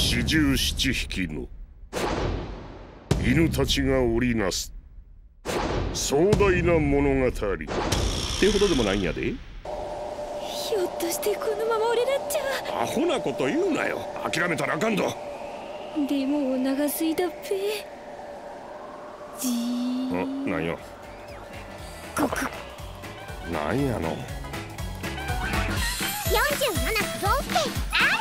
四十七匹の犬たちが織りなす壮大な物語ってほどでもないんやで。 ひょっとしてこのまま俺らっちゃ。 アホなこと言うなよ。諦めたらあかんど。 でもお腹すいたっぺ。じー。 なんや。 ごく。 なんやの。 47都道府県あ